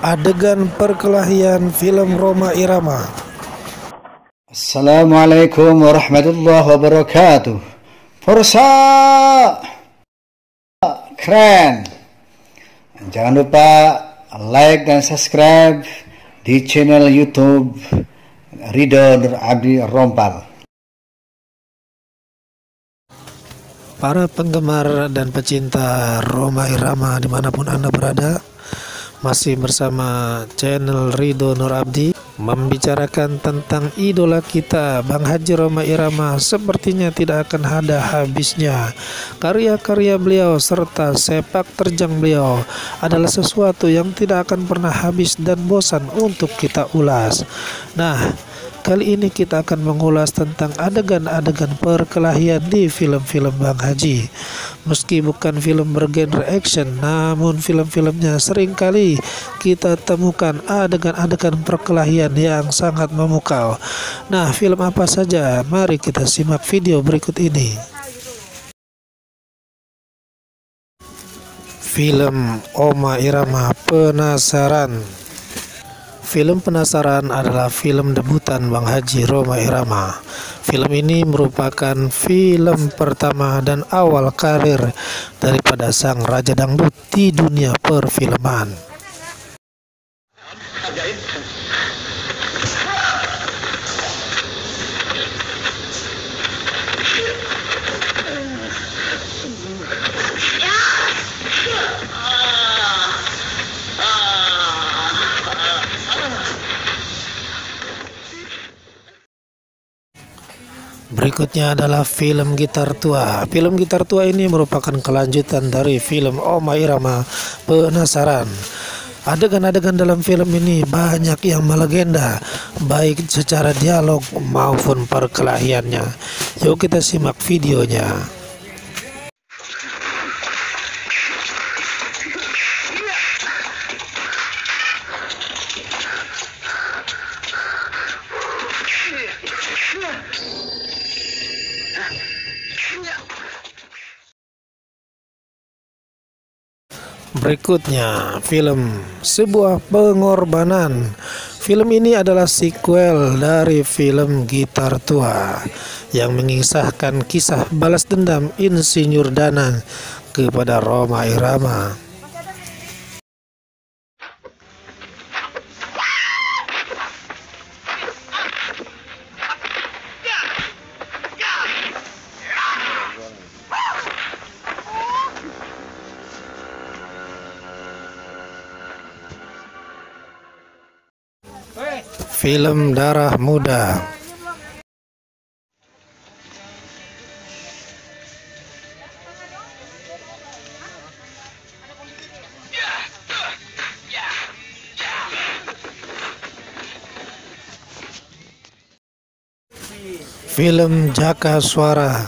Adegan perkelahian film Rhoma Irama. Assalamualaikum warahmatullahi wabarakatuh. Forza keren. Jangan lupa like dan subscribe di channel YouTube Ridho Nur Abdi Rompal. Para penggemar dan pecinta Rhoma Irama dimanapun Anda berada, masih bersama channel Ridho Nur Abdi, membicarakan tentang idola kita Bang Haji Rhoma Irama. Sepertinya tidak akan ada habisnya. Karya-karya beliau serta sepak terjang beliau adalah sesuatu yang tidak akan pernah habis dan bosan untuk kita ulas. Nah, kali ini kita akan mengulas tentang adegan-adegan perkelahian di film-film Bang Haji. Meski bukan film bergenre action, namun film-filmnya seringkali kita temukan adegan-adegan perkelahian yang sangat memukau. Nah, film apa saja? Mari kita simak video berikut ini. Film Rhoma Irama Penasaran. Film Penasaran adalah film debutan Bang Haji Rhoma Irama. Film ini merupakan film pertama dan awal karir daripada sang raja dangdut di dunia perfilman. Berikutnya adalah film Gitar Tua. Film Gitar Tua ini merupakan kelanjutan dari film Rhoma Irama Penasaran. Adegan-adegan dalam film ini banyak yang melegenda, baik secara dialog maupun perkelahiannya. Yuk kita simak videonya. Berikutnya, film Sebuah Pengorbanan. Film ini adalah sequel dari film Gitar Tua yang mengisahkan kisah balas dendam Insinyur Danang kepada Rhoma Irama. Film Darah Muda. Film Jaka Suara.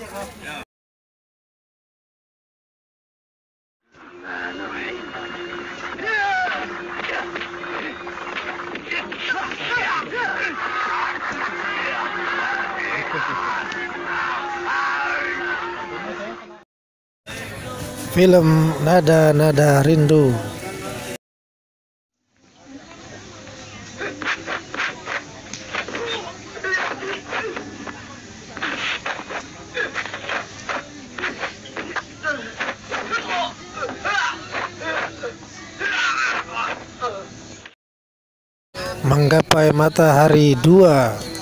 Film Nada-Nada Rindu. Menggapai Matahari 2.